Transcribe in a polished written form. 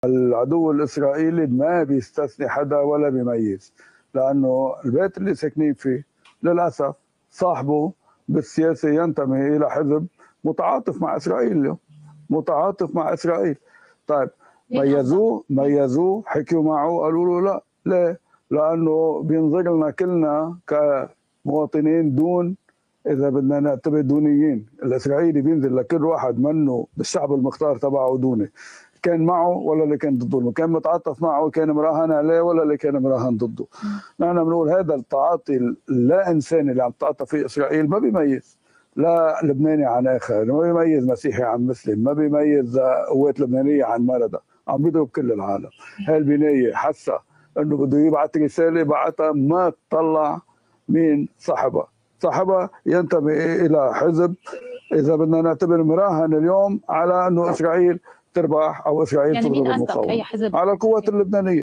العدو الإسرائيلي ما بيستثني حدا ولا بيميز، لأنه البيت اللي ساكنين فيه للأسف صاحبه بالسياسة ينتمي إلى حزب متعاطف مع إسرائيل، متعاطف مع إسرائيل. طيب ميزوه حكيوا معه قالوا له لا. ليه؟ لأنه بينظر لنا كلنا كمواطنين دون، إذا بدنا نعتبر دونيين. الإسرائيلي بينزل لكل واحد منه بالشعب المختار تبعه دوني، كان معه ولا اللي كان ضده، اللي كان متعاطف معه كان مراهن عليه ولا اللي كان مراهن ضده. نحن بنقول هذا التعاطي اللا إنساني اللي عم تتعاطى فيه إسرائيل ما بيميز لا لبناني عن آخر، ما بيميز مسيحي عن مسلم، ما بيميز قوات لبنانية عن مردة، عم بيضرب كل العالم. هاي البناية حسها انه بده يبعث رسالة، بعتها ما تطلع مين صاحبها ينتمي الى حزب، اذا بدنا نعتبر مراهن اليوم على انه اسرائيل تربح او اسرائيل يعني تضرب مين قصدك؟ اي المقاومه حزب؟ على القوات اللبنانيه.